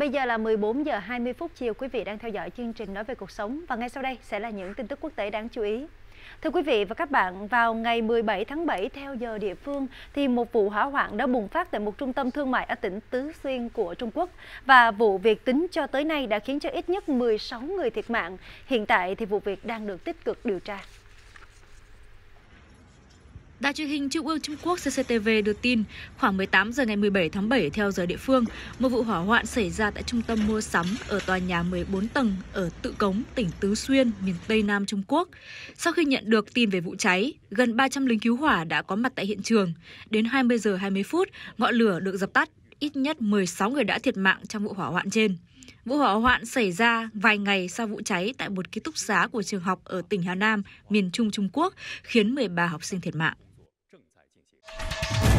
Bây giờ là 14 giờ 20 phút chiều, quý vị đang theo dõi chương trình Nói về cuộc sống và ngay sau đây sẽ là những tin tức quốc tế đáng chú ý. Thưa quý vị và các bạn, vào ngày 17 tháng 7 theo giờ địa phương thì một vụ hỏa hoạn đã bùng phát tại một trung tâm thương mại ở tỉnh Tứ Xuyên của Trung Quốc và vụ việc tính cho tới nay đã khiến cho ít nhất 16 người thiệt mạng. Hiện tại thì vụ việc đang được tích cực điều tra. Đài truyền hình Trung ương Trung Quốc CCTV đưa tin, khoảng 18 giờ ngày 17 tháng 7 theo giờ địa phương, một vụ hỏa hoạn xảy ra tại trung tâm mua sắm ở tòa nhà 14 tầng ở Tự Cống, tỉnh Tứ Xuyên, miền Tây Nam Trung Quốc. Sau khi nhận được tin về vụ cháy, gần 300 lính cứu hỏa đã có mặt tại hiện trường. Đến 20 giờ 20 phút, ngọn lửa được dập tắt, ít nhất 16 người đã thiệt mạng trong vụ hỏa hoạn trên. Vụ hỏa hoạn xảy ra vài ngày sau vụ cháy tại một ký túc xá của trường học ở tỉnh Hà Nam, miền Trung Trung Quốc, khiến 13 học sinh thiệt mạng.